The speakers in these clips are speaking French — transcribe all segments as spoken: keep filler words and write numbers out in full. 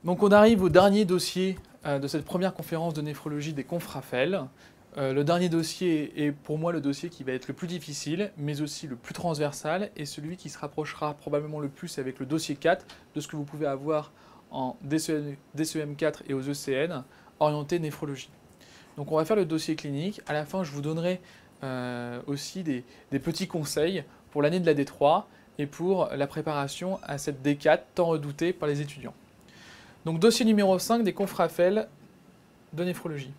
Donc on arrive au dernier dossier euh, de cette première conférence de néphrologie des confrafel. Euh, le dernier dossier est pour moi le dossier qui va être le plus difficile, mais aussi le plus transversal, et celui qui se rapprochera probablement le plus avec le dossier quatre de ce que vous pouvez avoir en D C E M quatre et aux E C N, orienté néphrologie. Donc on va faire le dossier clinique. À la fin, je vous donnerai euh, aussi des, des petits conseils pour l'année de la D trois et pour la préparation à cette D quatre tant redoutée par les étudiants. Donc dossier numéro cinq des confrafel de néphrologie.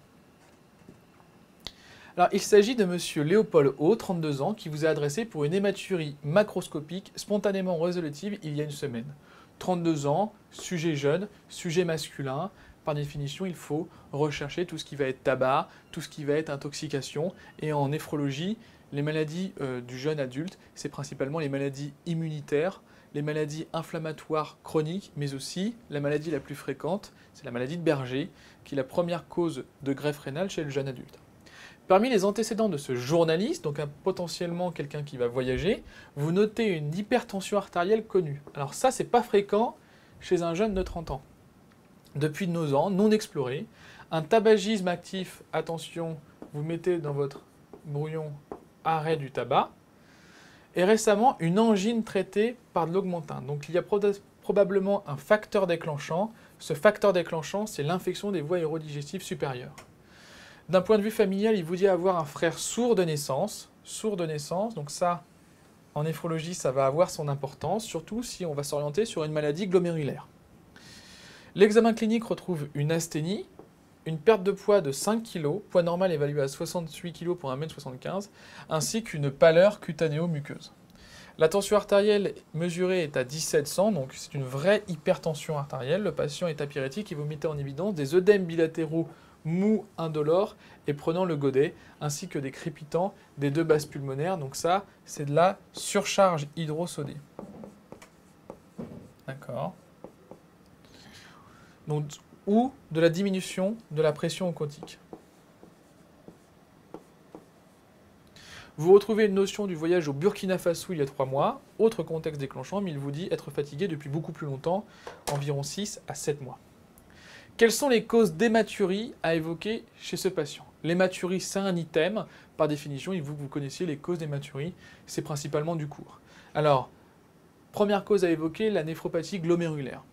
Alors il s'agit de monsieur Léopold O, trente-deux ans, qui vous a adressé pour une hématurie macroscopique spontanément résolutive il y a une semaine. trente-deux ans, sujet jeune, sujet masculin. Par définition, il faut rechercher tout ce qui va être tabac, tout ce qui va être intoxication. Et en néphrologie, les maladies euh, du jeune adulte, c'est principalement les maladies immunitaires, les maladies inflammatoires chroniques, mais aussi la maladie la plus fréquente, c'est la maladie de Berger, qui est la première cause de greffe rénale chez le jeune adulte. Parmi les antécédents de ce journaliste, donc un, potentiellement quelqu'un qui va voyager, vous notez une hypertension artérielle connue. Alors ça, c'est pas fréquent chez un jeune de trente ans. Depuis nos ans, non exploré, un tabagisme actif, attention, vous mettez dans votre brouillon arrêt du tabac, et récemment une angine traitée par de l'augmentin. Donc il y a pro probablement un facteur déclenchant. Ce facteur déclenchant, c'est l'infection des voies aérodigestives supérieures. D'un point de vue familial, il vous dit avoir un frère sourd de naissance. Sourd de naissance, donc ça, en néphrologie, ça va avoir son importance, surtout si on va s'orienter sur une maladie glomérulaire. L'examen clinique retrouve une asthénie, une perte de poids de cinq kilos, poids normal évalué à soixante-huit kilos pour un mètre soixante-quinze, ainsi qu'une pâleur cutanéo-muqueuse. La tension artérielle mesurée est à dix-sept cents, donc c'est une vraie hypertension artérielle. Le patient est apyrétique et vous mettez en évidence des œdèmes bilatéraux mous indolores et prenant le godet, ainsi que des crépitants des deux bases pulmonaires. Donc ça, c'est de la surcharge hydrosodée. D'accord. Donc, ou de la diminution de la pression oncotique. Vous retrouvez une notion du voyage au Burkina Faso il y a trois mois, autre contexte déclenchant, mais il vous dit être fatigué depuis beaucoup plus longtemps, environ six à sept mois. Quelles sont les causes d'hématurie à évoquer chez ce patient? L'hématurie, c'est un item. Par définition, il faut que vous connaissiez les causes d'hématurie. C'est principalement du cours. Alors, première cause à évoquer, la néphropathie glomérulaire.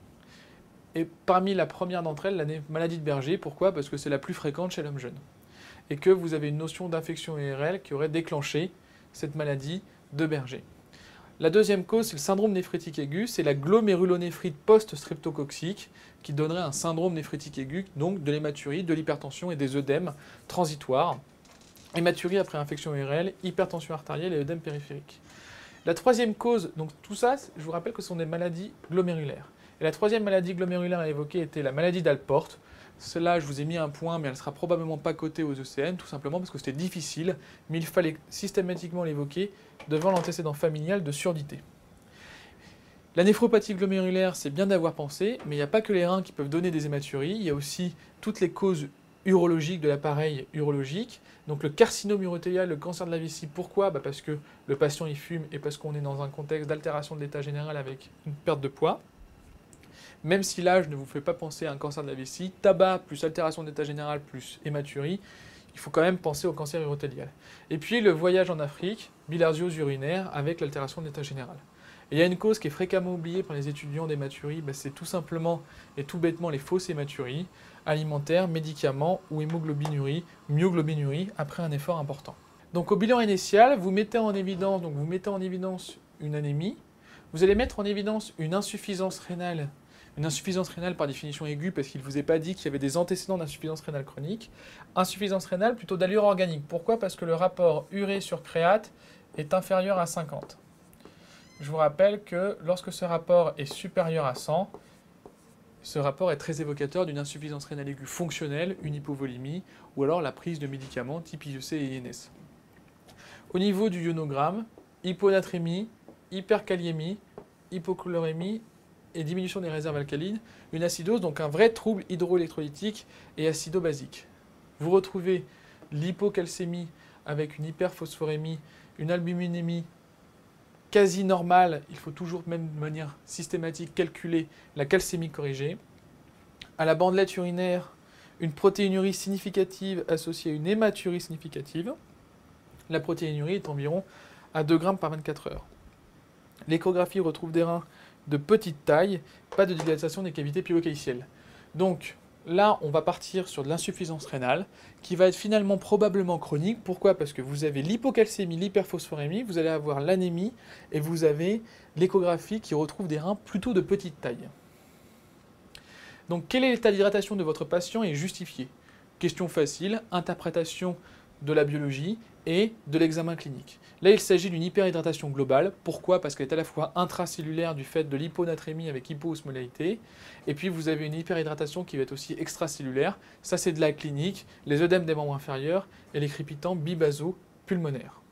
Et parmi la première d'entre elles, la maladie de Berger. Pourquoi? Parce que c'est la plus fréquente chez l'homme jeune. Et que vous avez une notion d'infection U R L qui aurait déclenché cette maladie de Berger. La deuxième cause, c'est le syndrome néphritique aigu, c'est la glomérulonéphrite post-streptococcique qui donnerait un syndrome néphritique aigu, donc de l'hématurie, de l'hypertension et des œdèmes transitoires. Hématurie après infection U R L, hypertension artérielle et œdème périphérique. La troisième cause, donc tout ça, je vous rappelle que ce sont des maladies glomérulaires. Et la troisième maladie glomérulaire à évoquer était la maladie d'Alport. Celle-là, je vous ai mis un point, mais elle ne sera probablement pas cotée aux E C N, tout simplement parce que c'était difficile, mais il fallait systématiquement l'évoquer devant l'antécédent familial de surdité. La néphropathie glomérulaire, c'est bien d'avoir pensé, mais il n'y a pas que les reins qui peuvent donner des hématuries, il y a aussi toutes les causes urologiques de l'appareil urologique, donc le carcinome urothélial, le cancer de la vessie. Pourquoi? Bah parce que le patient il fume et parce qu'on est dans un contexte d'altération de l'état général avec une perte de poids. Même si l'âge ne vous fait pas penser à un cancer de la vessie, tabac plus altération d'état général plus hématurie, il faut quand même penser au cancer urothélial. Et puis le voyage en Afrique, bilharziose urinaire avec l'altération de l'état général. Et il y a une cause qui est fréquemment oubliée par les étudiants d'hématurie, bah c'est tout simplement et tout bêtement les fausses hématuries, alimentaires, médicaments ou hémoglobinurie, myoglobinurie après un effort important. Donc au bilan initial, vous mettez en évidence, donc vous mettez en évidence une anémie, vous allez mettre en évidence une insuffisance rénale. Une insuffisance rénale par définition aiguë parce qu'il ne vous est pas dit qu'il y avait des antécédents d'insuffisance rénale chronique. Insuffisance rénale plutôt d'allure organique. Pourquoi? Parce que le rapport urée sur créate est inférieur à cinquante. Je vous rappelle que lorsque ce rapport est supérieur à cent, ce rapport est très évocateur d'une insuffisance rénale aiguë fonctionnelle, une hypovolémie, ou alors la prise de médicaments type I E C et I N S. Au niveau du ionogramme, hyponatrémie, hyperkaliémie, hypochlorémie, et diminution des réserves alcalines, une acidose, donc un vrai trouble hydroélectrolytique et acido-basique. Vous retrouvez l'hypocalcémie avec une hyperphosphorémie, une albuminémie quasi normale, il faut toujours même de manière systématique calculer la calcémie corrigée, à la bandelette urinaire une protéinurie significative associée à une hématurie significative. La protéinurie est environ à deux grammes par vingt-quatre heures. L'échographie retrouve des reins de petite taille, pas de dilatation des cavités pylocaïtielles. Donc là, on va partir sur de l'insuffisance rénale, qui va être finalement probablement chronique. Pourquoi? Parce que vous avez l'hypocalcémie, l'hyperphosphorémie, vous allez avoir l'anémie, et vous avez l'échographie qui retrouve des reins plutôt de petite taille. Donc quel est l'état d'hydratation de votre patient est justifié? Question facile, interprétation de la biologie et de l'examen clinique. Là, il s'agit d'une hyperhydratation globale. Pourquoi? Parce qu'elle est à la fois intracellulaire du fait de l'hyponatrémie avec hypoosmolarité, et puis vous avez une hyperhydratation qui va être aussi extracellulaire. Ça, c'est de la clinique, les œdèmes des membres inférieurs et les crépitants bibaso-pulmonaires.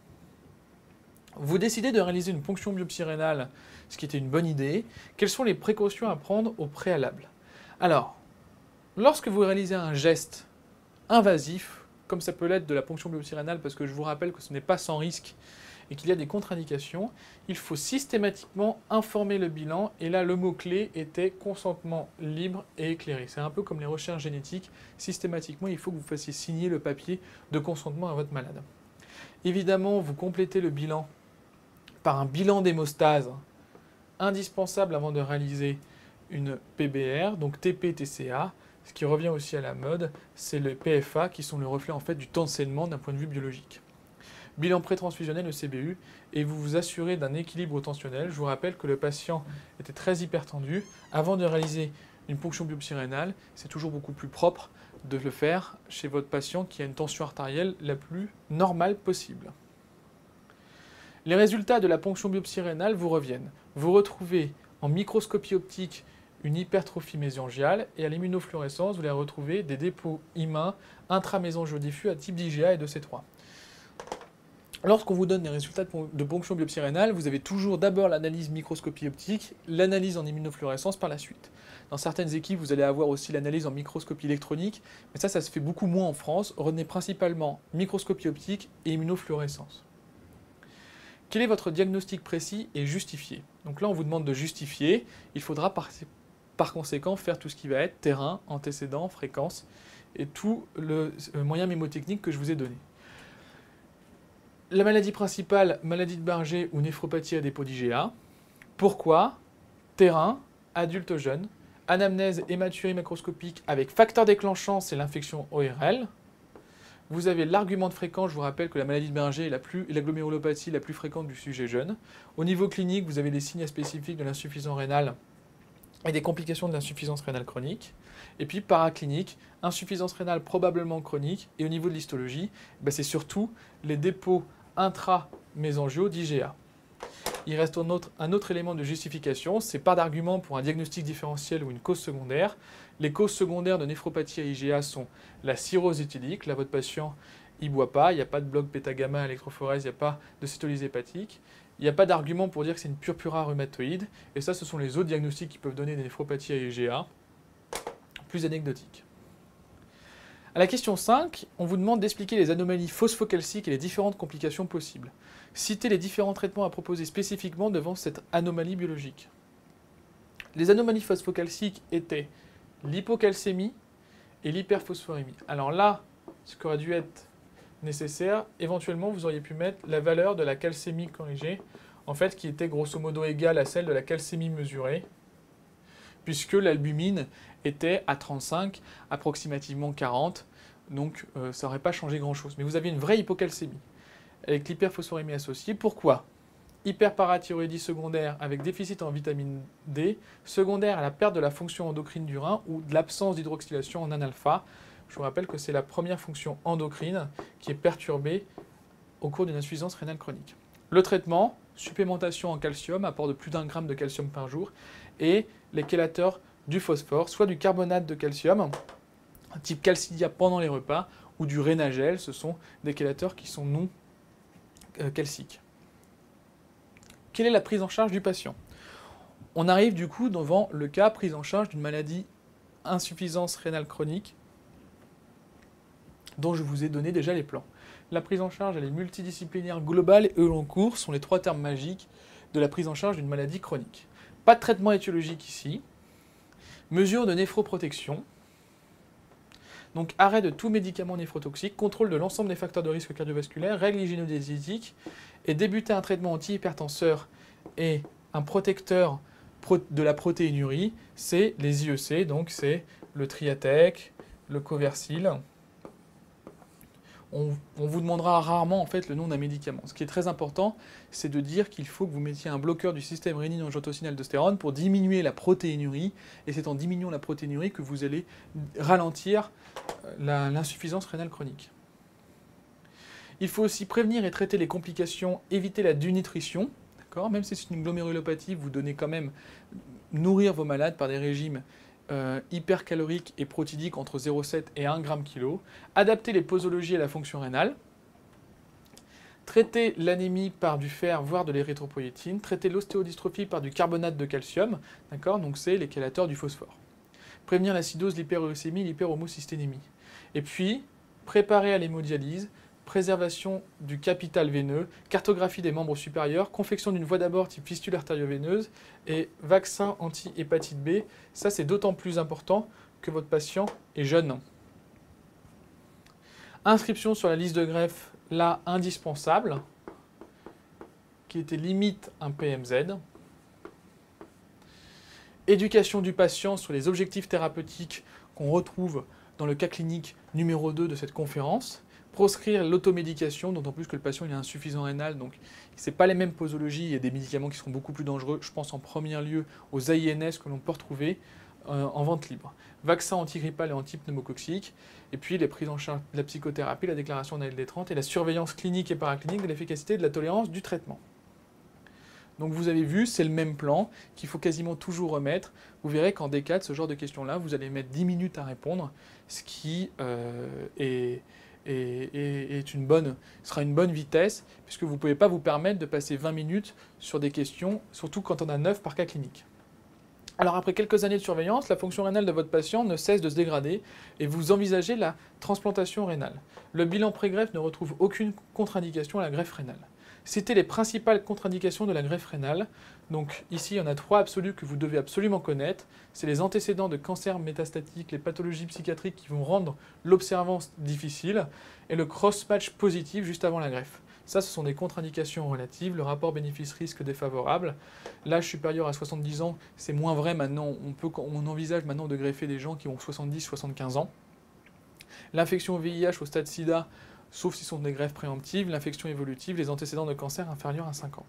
Vous décidez de réaliser une ponction biopsie rénale, ce qui était une bonne idée. Quelles sont les précautions à prendre au préalable? Alors, lorsque vous réalisez un geste invasif, comme ça peut l'être de la ponction biopsie rénale, parce que je vous rappelle que ce n'est pas sans risque et qu'il y a des contre-indications, il faut systématiquement informer le bilan, et là le mot-clé était consentement libre et éclairé. C'est un peu comme les recherches génétiques, systématiquement il faut que vous fassiez signer le papier de consentement à votre malade. Évidemment, vous complétez le bilan par un bilan d'hémostase indispensable avant de réaliser une P B R, donc T P T C A. Ce qui revient aussi à la mode, c'est le P F A qui sont le reflet en fait du temps de saignement d'un point de vue biologique. Bilan pré-transfusionnel, le C B U, et vous vous assurez d'un équilibre tensionnel. Je vous rappelle que le patient était très hypertendu. Avant de réaliser une ponction biopsie rénale, c'est toujours beaucoup plus propre de le faire chez votre patient qui a une tension artérielle la plus normale possible. Les résultats de la ponction biopsie rénale vous reviennent. Vous retrouvez en microscopie optique une hypertrophie mésangiale, et à l'immunofluorescence, vous allez retrouver des dépôts humains intramésangiodiffus à type d'I G A et de C trois. Lorsqu'on vous donne des résultats de ponction biopsie rénale, vous avez toujours d'abord l'analyse microscopie optique, l'analyse en immunofluorescence par la suite. Dans certaines équipes, vous allez avoir aussi l'analyse en microscopie électronique, mais ça, ça se fait beaucoup moins en France. Retenez principalement microscopie optique et immunofluorescence. Quel est votre diagnostic précis et justifié? Donc là, on vous demande de justifier. Il faudra par, par conséquent faire tout ce qui va être terrain, antécédent, fréquence et tout le moyen mémotechnique que je vous ai donné. La maladie principale, maladie de Barger ou néphropathie à dépôt d'I G A. Pourquoi? Terrain, adulte jeune, anamnèse hématurie macroscopique avec facteur déclenchant, c'est l'infection O R L. Vous avez l'argument de fréquence, je vous rappelle que la maladie de Barger est la, plus, la glomérulopathie la plus fréquente du sujet jeune. Au niveau clinique, vous avez les signes spécifiques de l'insuffisance rénale et des complications de l'insuffisance rénale chronique. Et puis paraclinique, insuffisance rénale probablement chronique. Et au niveau de l'histologie, ben c'est surtout les dépôts intramésangiaux d'I G A. Il reste un autre, un autre élément de justification, c'est pas d'argument pour un diagnostic différentiel ou une cause secondaire. Les causes secondaires de néphropathie à I G A sont la cirrhose éthylique, là votre patient il ne boit pas, il n'y a pas de bloc bêta-gamma électrophorèse, il n'y a pas de cétolyse hépatique. Il n'y a pas d'argument pour dire que c'est une purpura rhumatoïde, et ça ce sont les autres diagnostics qui peuvent donner des néphropathies à I G A, plus anecdotiques. À la question cinq, on vous demande d'expliquer les anomalies phosphocalciques et les différentes complications possibles. Citez les différents traitements à proposer spécifiquement devant cette anomalie biologique. Les anomalies phosphocalciques étaient l'hypocalcémie et l'hyperphosphorémie. Alors là, ce qui aurait dû être nécessaire, éventuellement vous auriez pu mettre la valeur de la calcémie corrigée, en fait qui était grosso modo égale à celle de la calcémie mesurée, puisque l'albumine était à trente-cinq, approximativement quarante, donc euh, ça n'aurait pas changé grand-chose. Mais vous aviez une vraie hypocalcémie, avec l'hyperphosphorémie associée. Pourquoi? Hyperparathyroïdie secondaire avec déficit en vitamine D, secondaire à la perte de la fonction endocrine du rein ou de l'absence d'hydroxylation en un alpha. Je vous rappelle que c'est la première fonction endocrine qui est perturbée au cours d'une insuffisance rénale chronique. Le traitement, supplémentation en calcium, apport de plus d'un gramme de calcium par jour, et les chélateurs du phosphore, soit du carbonate de calcium, type calcidia pendant les repas, ou du rénagel, ce sont des chélateurs qui sont non euh, calciques. Quelle est la prise en charge du patient? On arrive du coup devant le cas prise en charge d'une maladie insuffisance rénale chronique, dont je vous ai donné déjà les plans. La prise en charge, elle est multidisciplinaire, globale et long cours, sont les trois termes magiques de la prise en charge d'une maladie chronique. Pas de traitement étiologique ici. Mesures de néphroprotection. Donc arrêt de tout médicament néphrotoxique, contrôle de l'ensemble des facteurs de risque cardiovasculaire, règles hygiéno-diététiques, et débuter un traitement antihypertenseur et un protecteur de la protéinurie, c'est les I E C, donc c'est le Triatec, le Coversil. On, on vous demandera rarement en fait le nom d'un médicament. Ce qui est très important, c'est de dire qu'il faut que vous mettiez un bloqueur du système rénine-angiotensine-aldostérone pour diminuer la protéinurie, et c'est en diminuant la protéinurie que vous allez ralentir l'insuffisance rénale chronique. Il faut aussi prévenir et traiter les complications, éviter la dénutrition, même si c'est une glomérulopathie, vous donnez quand même nourrir vos malades par des régimes Euh, hypercalorique et protidique entre zéro virgule sept et un gramme par kilo, adapter les posologies à la fonction rénale, traiter l'anémie par du fer, voire de l'érythropoïétine, traiter l'ostéodystrophie par du carbonate de calcium, d'accord, donc c'est les chélateurs du phosphore. Prévenir l'acidose, l'hyperuricémie, l'hyperhomocysténémie. Et puis, préparer à l'hémodialyse, préservation du capital veineux, cartographie des membres supérieurs, confection d'une voie d'abord type fistule artério-veineuse et vaccin anti-hépatite B. Ça, c'est d'autant plus important que votre patient est jeune. Inscription sur la liste de greffe, là, indispensable, qui était limite un P M Z. Éducation du patient sur les objectifs thérapeutiques qu'on retrouve dans le cas clinique numéro deux de cette conférence. Proscrire l'automédication, d'autant plus que le patient il a insuffisant rénal, donc ce n'est pas les mêmes posologies, il y a des médicaments qui sont beaucoup plus dangereux. Je pense en premier lieu aux A I N S que l'on peut retrouver euh, en vente libre. Vaccin antigrippal et antipneumococcique, et puis les prises en charge de la psychothérapie, la déclaration d'un L D trente et la surveillance clinique et paraclinique de l'efficacité et de la tolérance du traitement. Donc vous avez vu, c'est le même plan qu'il faut quasiment toujours remettre. Vous verrez qu'en D quatre, ce genre de questions-là, vous allez mettre dix minutes à répondre, ce qui euh, est... Et, et, est une bonne, sera une bonne vitesse, puisque vous ne pouvez pas vous permettre de passer vingt minutes sur des questions, surtout quand on a neuf par cas clinique. Alors après quelques années de surveillance, la fonction rénale de votre patient ne cesse de se dégrader et vous envisagez la transplantation rénale. Le bilan pré-greffe ne retrouve aucune contre-indication à la greffe rénale. Citez les principales contre-indications de la greffe rénale. Donc ici, il y en a trois absolues que vous devez absolument connaître. C'est les antécédents de cancer métastatique, les pathologies psychiatriques qui vont rendre l'observance difficile, et le cross-match positif juste avant la greffe. Ça, ce sont des contre-indications relatives. Le rapport bénéfice-risque défavorable. L'âge supérieur à soixante-dix ans, c'est moins vrai maintenant. On, peut, on envisage maintenant de greffer des gens qui ont soixante-dix à soixante-quinze ans. L'infection au V I H au stade sida, sauf si ce sont des greffes préemptives, l'infection évolutive, les antécédents de cancer inférieurs à cinq ans.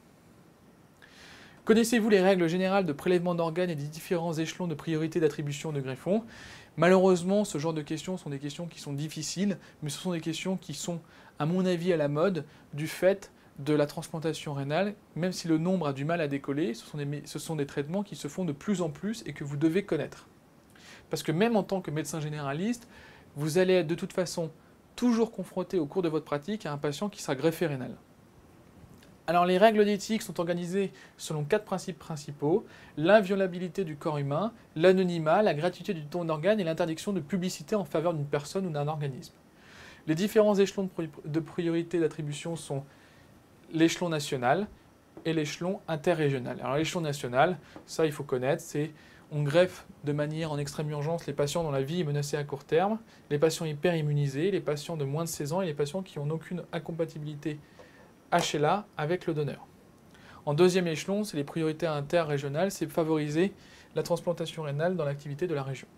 Connaissez-vous les règles générales de prélèvement d'organes et des différents échelons de priorité d'attribution de greffons? Malheureusement, ce genre de questions sont des questions qui sont difficiles, mais ce sont des questions qui sont, à mon avis, à la mode du fait de la transplantation rénale. Même si le nombre a du mal à décoller, ce sont des, ce sont des traitements qui se font de plus en plus et que vous devez connaître. Parce que même en tant que médecin généraliste, vous allez être de toute façon toujours confronté au cours de votre pratique à un patient qui sera greffé rénal. Alors les règles d'éthique sont organisées selon quatre principes principaux: l'inviolabilité du corps humain, l'anonymat, la gratuité du don d'organes et l'interdiction de publicité en faveur d'une personne ou d'un organisme. Les différents échelons de priorité d'attribution sont l'échelon national et l'échelon interrégional. Alors l'échelon national, ça il faut connaître, c'est on greffe de manière en extrême urgence les patients dont la vie est menacée à court terme, les patients hyper immunisés, les patients de moins de seize ans et les patients qui n'ont aucune incompatibilité H L A avec le donneur. En deuxième échelon, c'est les priorités interrégionales, c'est favoriser la transplantation rénale dans l'activité de la région.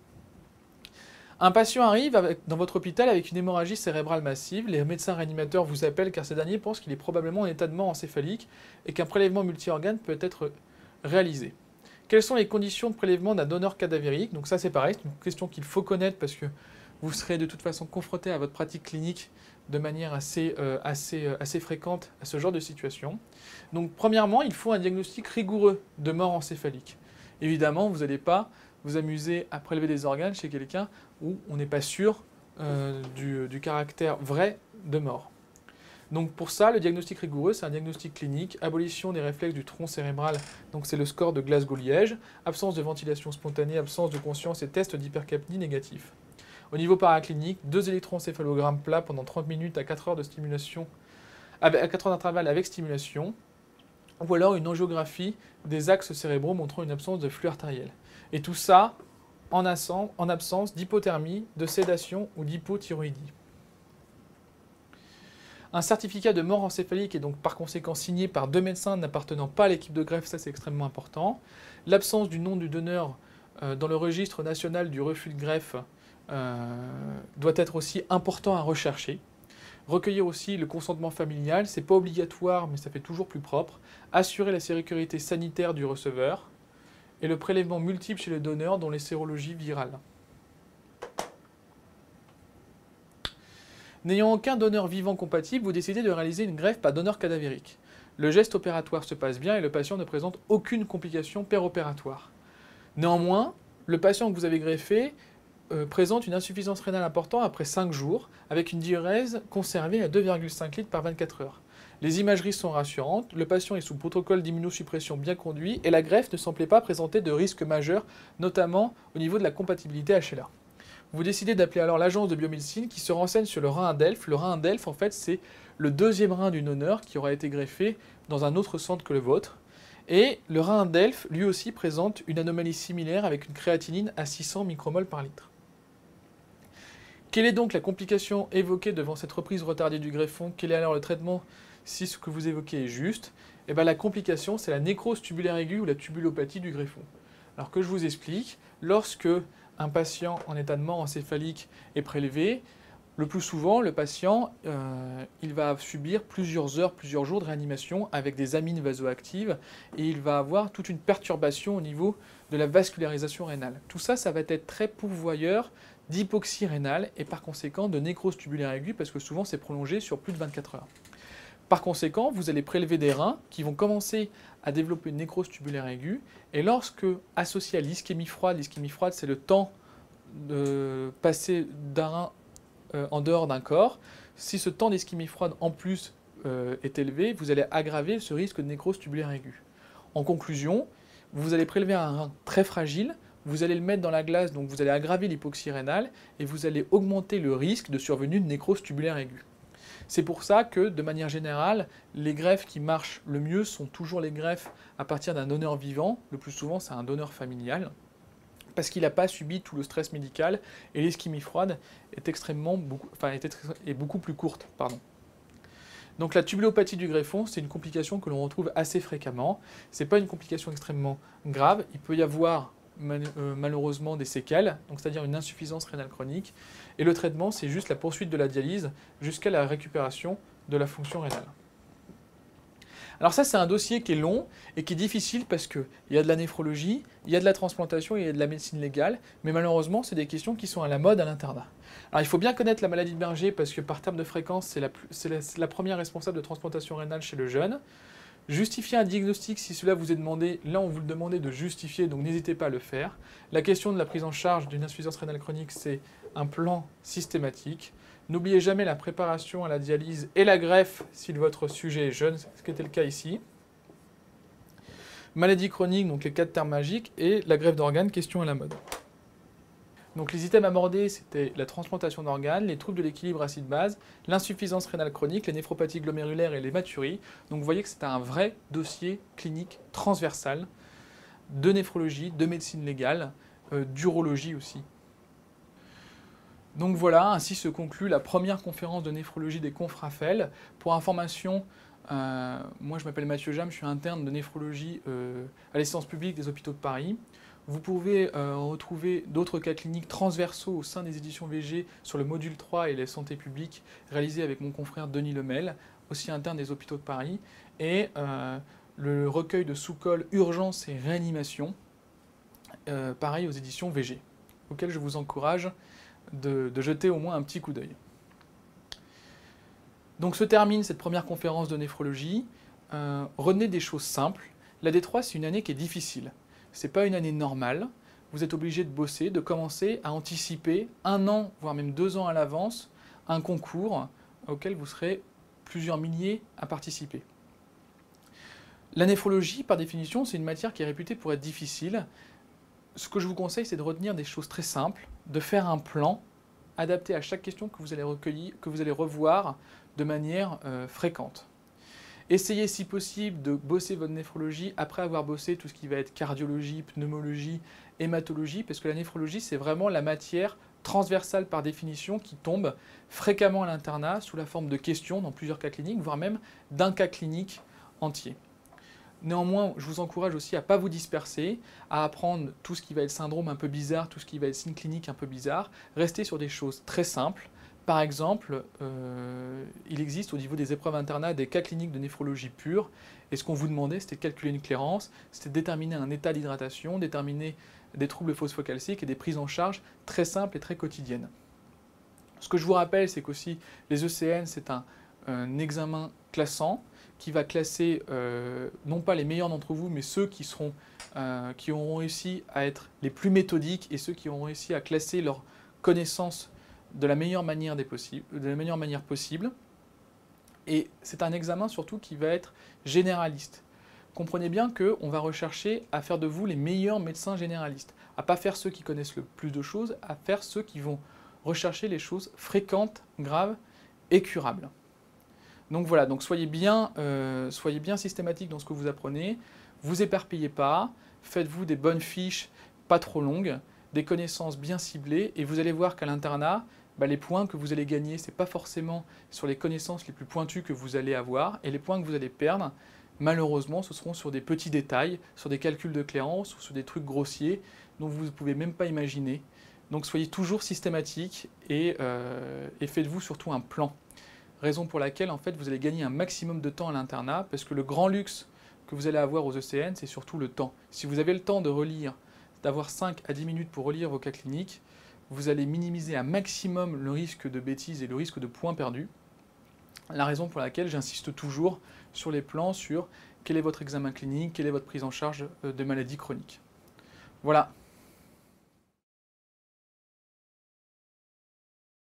Un patient arrive avec, dans votre hôpital avec une hémorragie cérébrale massive. Les médecins réanimateurs vous appellent car ces derniers pensent qu'il est probablement en état de mort encéphalique et qu'un prélèvement multi-organes peut être réalisé. Quelles sont les conditions de prélèvement d'un donneur cadavérique? Donc ça c'est pareil, c'est une question qu'il faut connaître parce que vous serez de toute façon confronté à votre pratique clinique de manière assez, euh, assez, euh, assez fréquente à ce genre de situation. Donc premièrement, il faut un diagnostic rigoureux de mort encéphalique. Évidemment, vous n'allez pas vous amuser à prélever des organes chez quelqu'un où on n'est pas sûr euh, du, du caractère vrai de mort. Donc pour ça, le diagnostic rigoureux, c'est un diagnostic clinique, abolition des réflexes du tronc cérébral, donc c'est le score de Glasgow-Liège, absence de ventilation spontanée, absence de conscience et test d'hypercapnie négatif. Au niveau paraclinique, deux électroencéphalogrammes plats pendant trente minutes à quatre heures de stimulation, à quatre heures d'intervalle avec stimulation, ou alors une angiographie des axes cérébraux montrant une absence de flux artériel. Et tout ça en, en absence d'hypothermie, de sédation ou d'hypothyroïdie. Un certificat de mort encéphalique est donc par conséquent signé par deux médecins n'appartenant pas à l'équipe de greffe, ça c'est extrêmement important. L'absence du nom du donneur euh, dans le registre national du refus de greffe euh, doit être aussi important à rechercher. Recueillir aussi le consentement familial, c'est pas obligatoire mais ça fait toujours plus propre. Assurer la sécurité sanitaire du receveur et le prélèvement multiple chez le donneur dont les sérologies virales. N'ayant aucun donneur vivant compatible, vous décidez de réaliser une greffe par donneur cadavérique. Le geste opératoire se passe bien et le patient ne présente aucune complication péropératoire. Néanmoins, le patient que vous avez greffé euh, présente une insuffisance rénale importante après cinq jours, avec une diurèse conservée à deux virgule cinq litres par vingt-quatre heures. Les imageries sont rassurantes, le patient est sous protocole d'immunosuppression bien conduit et la greffe ne semblait pas présenter de risque majeur, notamment au niveau de la compatibilité H L A. Vous décidez d'appeler alors l'agence de biomédecine qui se renseigne sur le rein à Delphes. Le rein à Delphes, en fait, c'est le deuxième rein du donneur qui aura été greffé dans un autre centre que le vôtre. Et le rein à Delphes, lui aussi, présente une anomalie similaire avec une créatinine à six cents micromoles par litre. Quelle est donc la complication évoquée devant cette reprise retardée du greffon? Quel est alors le traitement si ce que vous évoquez est juste? Eh bien, la complication, c'est la nécrose tubulaire aiguë ou la tubulopathie du greffon. Alors que je vous explique, lorsque un patient en état de mort encéphalique est prélevé, le plus souvent, le patient euh, il va subir plusieurs heures, plusieurs jours de réanimation avec des amines vasoactives et il va avoir toute une perturbation au niveau de la vascularisation rénale. Tout ça, ça va être très pourvoyeur d'hypoxie rénale et par conséquent de nécrose tubulaire aiguë parce que souvent c'est prolongé sur plus de vingt-quatre heures. Par conséquent, vous allez prélever des reins qui vont commencer à développer une nécrose tubulaire aiguë. Et lorsque, associé à l'ischémie froide, l'ischémie froide, c'est le temps de passer d'un rein euh, en dehors d'un corps, si ce temps d'ischémie froide en plus euh, est élevé, vous allez aggraver ce risque de nécrose tubulaire aiguë. En conclusion, vous allez prélever un rein très fragile, vous allez le mettre dans la glace, donc vous allez aggraver l'hypoxie rénale et vous allez augmenter le risque de survenue de nécrose tubulaire aiguë. C'est pour ça que, de manière générale, les greffes qui marchent le mieux sont toujours les greffes à partir d'un donneur vivant. Le plus souvent, c'est un donneur familial, parce qu'il n'a pas subi tout le stress médical et l'ischémie froide est, extrêmement beaucoup, enfin, est, est beaucoup plus courte. Pardon. Donc la tubulopathie du greffon, c'est une complication que l'on retrouve assez fréquemment. Ce n'est pas une complication extrêmement grave. Il peut y avoir malheureusement des séquelles, c'est-à-dire une insuffisance rénale chronique. Et le traitement, c'est juste la poursuite de la dialyse jusqu'à la récupération de la fonction rénale. Alors ça, c'est un dossier qui est long et qui est difficile parce qu'il y a de la néphrologie, il y a de la transplantation et il y a de la médecine légale, mais malheureusement, c'est des questions qui sont à la mode à l'internat. Alors il faut bien connaître la maladie de Berger parce que par terme de fréquence, c'est la, la, la première responsable de transplantation rénale chez le jeune. Justifier un diagnostic, si cela vous est demandé, là on vous le demande de justifier, donc n'hésitez pas à le faire. La question de la prise en charge d'une insuffisance rénale chronique, c'est un plan systématique. N'oubliez jamais la préparation à la dialyse et la greffe si votre sujet est jeune, ce qui était le cas ici. Maladie chronique, donc les quatre termes magiques, et la greffe d'organes, question à la mode. Donc les items abordés, c'était la transplantation d'organes, les troubles de l'équilibre acide-base, l'insuffisance rénale chronique, les néphropathies glomérulaires et l'hématurie. Donc vous voyez que c'est un vrai dossier clinique transversal de néphrologie, de médecine légale, euh, d'urologie aussi. Donc voilà, ainsi se conclut la première conférence de néphrologie des confs Raphaël. Pour information, euh, moi je m'appelle Mathieu Jam, je suis interne de néphrologie euh, à l'assistance publique des hôpitaux de Paris. Vous pouvez euh, retrouver d'autres cas cliniques transversaux au sein des éditions V G sur le module trois et les santé publique, réalisé avec mon confrère Denis Lemel, aussi interne des hôpitaux de Paris, et euh, le recueil de sous-col urgence et réanimation, euh, pareil aux éditions V G, auxquelles je vous encourage de, de jeter au moins un petit coup d'œil. Donc se termine cette première conférence de néphrologie. Euh, retenez des choses simples. La D trois, c'est une année qui est difficile. Ce n'est pas une année normale. Vous êtes obligé de bosser, de commencer à anticiper un an, voire même deux ans à l'avance, un concours auquel vous serez plusieurs milliers à participer. La néphrologie, par définition, c'est une matière qui est réputée pour être difficile. Ce que je vous conseille, c'est de retenir des choses très simples, de faire un plan adapté à chaque question que vous allez recueillir, que vous allez revoir de manière euh, fréquente. Essayez si possible de bosser votre néphrologie après avoir bossé tout ce qui va être cardiologie, pneumologie, hématologie, parce que la néphrologie, c'est vraiment la matière transversale par définition qui tombe fréquemment à l'internat sous la forme de questions dans plusieurs cas cliniques, voire même d'un cas clinique entier. Néanmoins, je vous encourage aussi à ne pas vous disperser, à apprendre tout ce qui va être syndrome un peu bizarre, tout ce qui va être signe clinique un peu bizarre. Restez sur des choses très simples. Par exemple, euh, il existe au niveau des épreuves internat des cas cliniques de néphrologie pure. Et ce qu'on vous demandait, c'était de calculer une clairance, c'était de déterminer un état d'hydratation, déterminer des troubles phosphocalciques et des prises en charge très simples et très quotidiennes. Ce que je vous rappelle, c'est qu'aussi les E C N, c'est un, un examen classant qui va classer euh, non pas les meilleurs d'entre vous, mais ceux qui, seront, euh, qui auront réussi à être les plus méthodiques et ceux qui auront réussi à classer leurs connaissances de la meilleure manière, des possibles, de la meilleure manière possible. Et c'est un examen surtout qui va être généraliste. Comprenez bien qu'on va rechercher à faire de vous les meilleurs médecins généralistes, à ne pas faire ceux qui connaissent le plus de choses, à faire ceux qui vont rechercher les choses fréquentes, graves et curables. Donc voilà, donc soyez bien, euh, soyez bien systématique dans ce que vous apprenez, vous éparpillez pas, faites-vous des bonnes fiches, pas trop longues, des connaissances bien ciblées, et vous allez voir qu'à l'internat, bah, les points que vous allez gagner, ce n'est pas forcément sur les connaissances les plus pointues que vous allez avoir, et les points que vous allez perdre, malheureusement, ce seront sur des petits détails, sur des calculs de clairance, ou sur des trucs grossiers dont vous ne pouvez même pas imaginer. Donc soyez toujours systématique, et, euh, et faites-vous surtout un plan. Raison pour laquelle en fait, vous allez gagner un maximum de temps à l'internat, parce que le grand luxe que vous allez avoir aux E C N, c'est surtout le temps. Si vous avez le temps de relire, d'avoir cinq à dix minutes pour relire vos cas cliniques, vous allez minimiser un maximum le risque de bêtises et le risque de points perdus. La raison pour laquelle j'insiste toujours sur les plans, sur quel est votre examen clinique, quelle est votre prise en charge de maladies chroniques. Voilà.